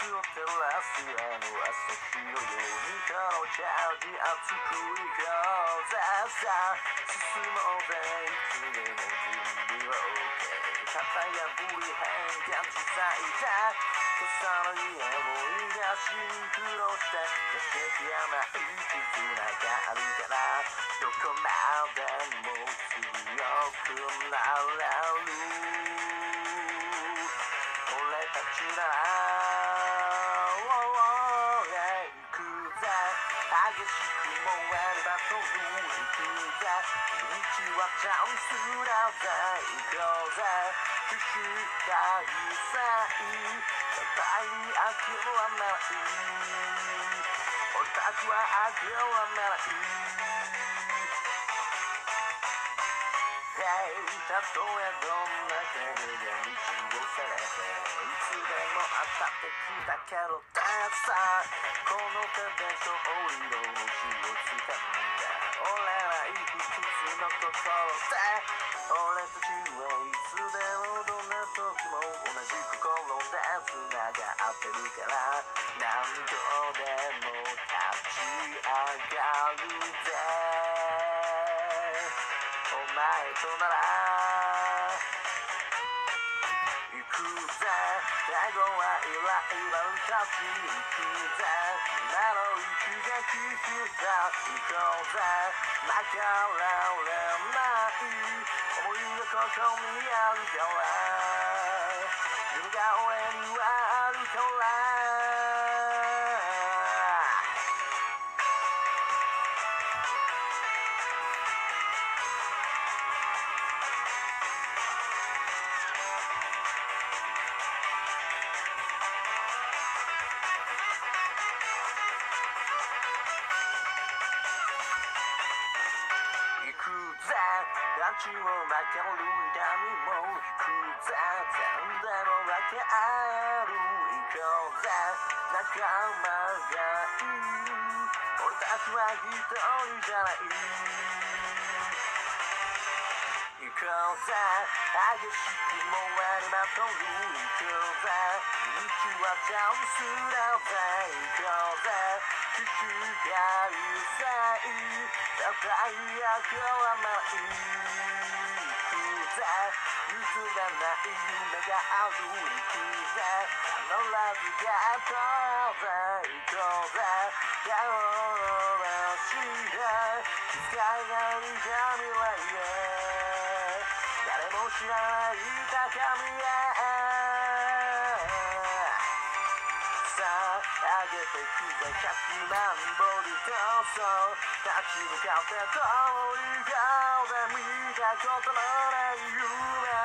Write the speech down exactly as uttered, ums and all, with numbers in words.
を照らすあの朝日のようにこのチャージ熱くいこうぜさあ進もうぜいつでも準備は OK 型破り変幻自在だ傘の家もいがシンクロして消しきらない絆があるからどこまでも強くなれる俺たちなら行くぜ激しく燃えるバトル行くぜ道はチャンスだぜ行こうぜ起死回生互いに諦めない俺たちは諦めないたとえどんな影が道をされていつでも当たってきたけどださこの手で勝利の星をつかんだ俺ら一つの心で俺たちはいつでもどんな時も同じ心で繋がってるから何度でも立ち上がるぜお前となら行くぜ最後はイライラ立ち行くぜ今の息がきつだ行こうぜ負けられない思いがここにあるから夢が俺にはあるから街を分ける痛みも引くぜ全でも分け合える行こうぜ仲間がいる俺たちは一人じゃない行こうぜ激しく燃えるバトル行こうぜ道はチャンスだぜ行こうぜ起死回生戦い諦めない譲らない夢がある行くぜ必ずゲットぜ行こうぜ手を出して使いがいた未来へ誰も知らない高みへさあ上げてくぜ百万ボルト立ち向かって通りがで見たことのない夢